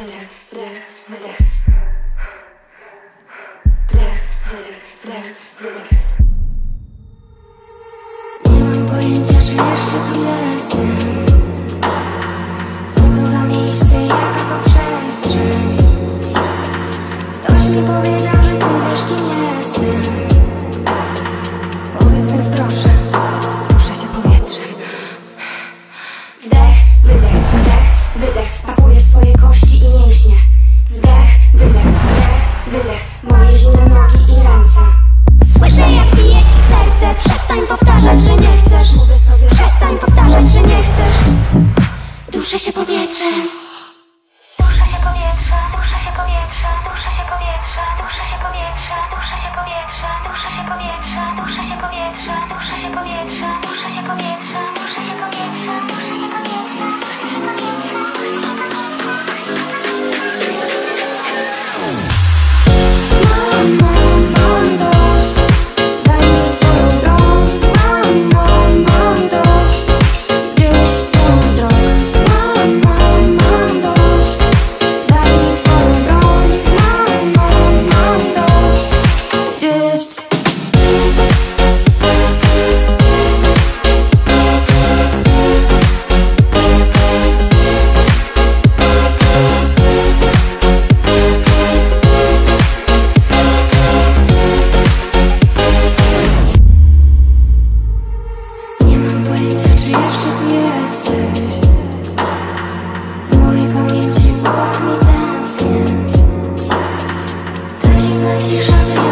wydech, wdech, wydech. Wdech, wydech, wdech, wydech. Nie mam pojęcia, czy jeszcze tu jestem. Co to za miejsce i jaka to przestrzeń? Ktoś mi powiedział, że ty wiesz, kim jestem. Powiedz więc proszę, duszę się powietrzem. Wdech, wydech, wdech, wydech. Pakuję swoje kości i mięśnie. Wdech, wydech, wdech, wydech. Moje zimne nogi i ręce. Słyszę, jak bije ci serce. Przestań powtarzać, że nie chcesz. Mówię sobie, przestań powtarzać, że nie chcesz. Duszę się powietrzem. Duszę się powietrza, duszę się powietrza, duszę się powietrza, duszę się powietrza, duszę się powietrza, duszę się powietrza, duszę się powietrza, duszę się powietrza, duszę się powietrza, duszę się powietrza, duszę się powietrza, duszę się powietrza. Mam dość, daj mi twoją broń. Mam dość, gdzie jest twój wzrok. Mam dość, daj mi twoją broń. Mam dość, gdzie jest Nie mam pojęcia, czy jeszcze tu jesteś. W mojej pamięci głowami tęsknię. Ta zimna cisza